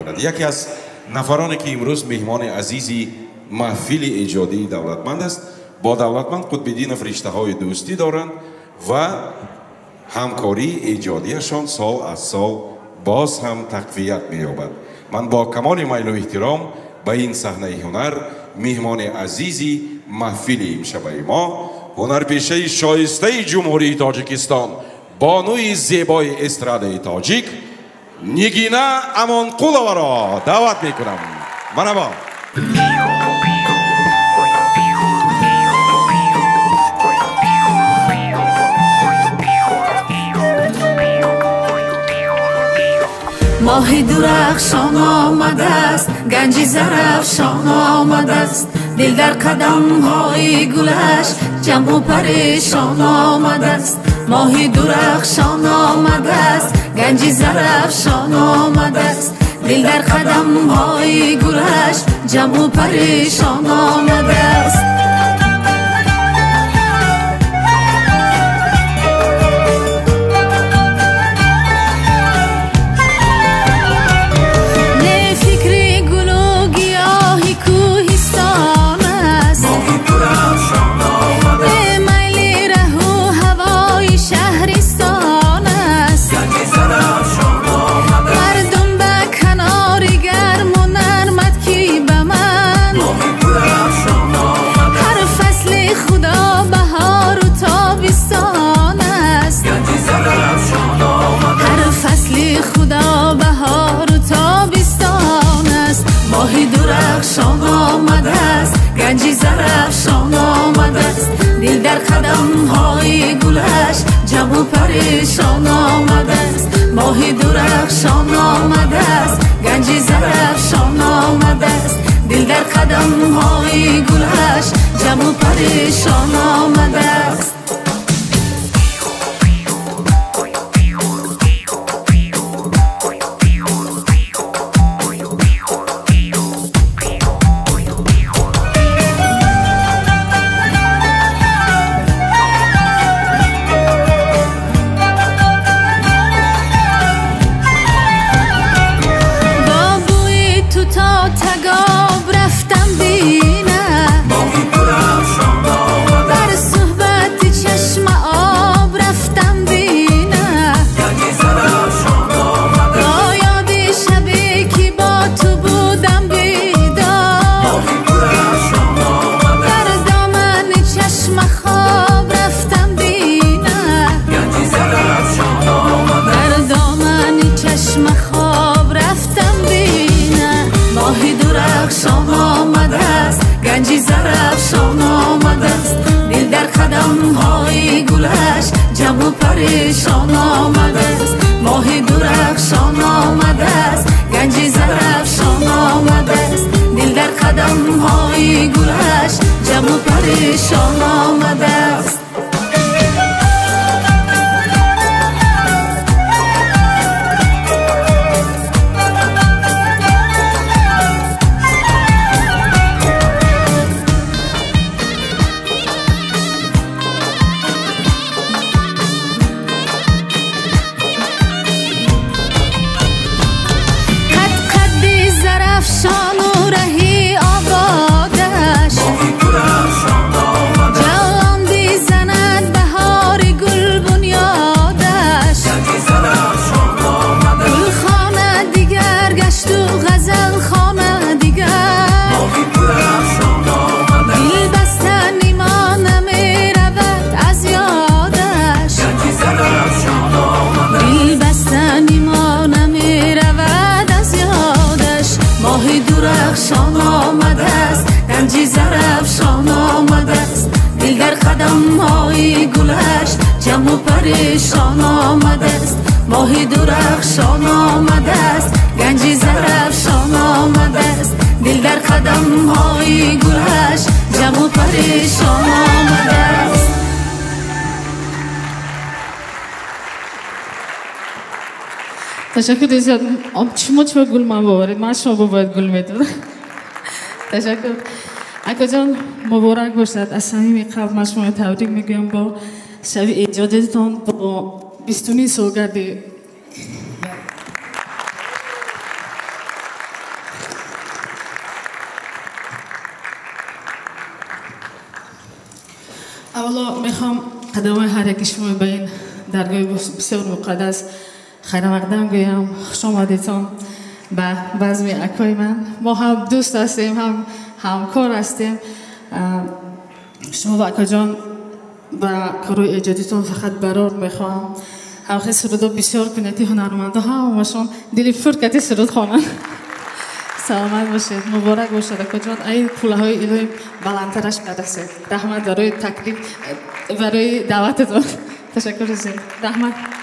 میآورد. یکی از نفرانی که امروز مهمان عزیزی محفل ایجادی دولتمند است، با دولتمند قطب‌الدین فرشته‌های دوستی دارند و همکاری ایجادیشان سال از سال باز هم تقویت می‌یابد. من با کمال میل و احترام به این صحنه هنر مهمان عزیزی محفل امشب ما، هنرپیشه شایسته جمهوری تاجیکستان، بانوی زیبای استراده تاجیک نگینا امانقولова را دعوت میکنم. مرحبا. ماهی درخشان آمده است، گنجی زرافشان آمده است، دل در قدم های گلش جمع و پریشان آمده است. ماهی درخشان آمده است، گنجی زرافشان آمده است، دل در قدم های گلش جمع و پریشان آمده است. درخشان آمده است، گنجی زرافشان آمده است، دل در قدم های گلش جمع و پریشان آمده است. ماهی درخشان آمده است، گنجی زرافشان آمده است، دل در قدم های گلش جمع و پریشان آمده است. درخشان آمده است، گنجی زرافشان آمده است، دل در قدم های گلش جمع و پریشان آمده است. ماهی درخشان آمده است، گنجی زرافشان آمده است، دل در قدم های گلش جمع و پریشان آمده است. درخشان آمده است، گنجی زرافشان آمده است، دل در قدم های گلش جمع و پریشان آمده است. ماهی درخشان آمده است، گنجی زرافشان آمده است، دل در قدم های گلش جمع و پریشان آمده است. تشکر زیاد. شما چه گل من باورید، من شما باید گل میدونم. تشکر. اکا جان مبارک باشد. از صمیم قلب من شما تبریک میگم با شب ایجادتان، با 20مین سالگرد اولا میخوام قدم هر یکی شما به این درگاه بسیار مقدس خیر مقدم گویم. خوش آمدیتون به بزم اکای من. ما هم دوست هستیم، هم همکار هستیم. شما و اکا جان با کارهای ایجادیتون فقط برار میخوام همخی سرودا بسیار کنیتی هنرمنده ها همشون دلی فر کتی سرود خوانن. سلامت باشید، مبارک باشد اکا جان. ای پوله های الهی بلندترش برسید. رحمت برای تکلیف برای دعوتتون. تشکر زید. رحمت.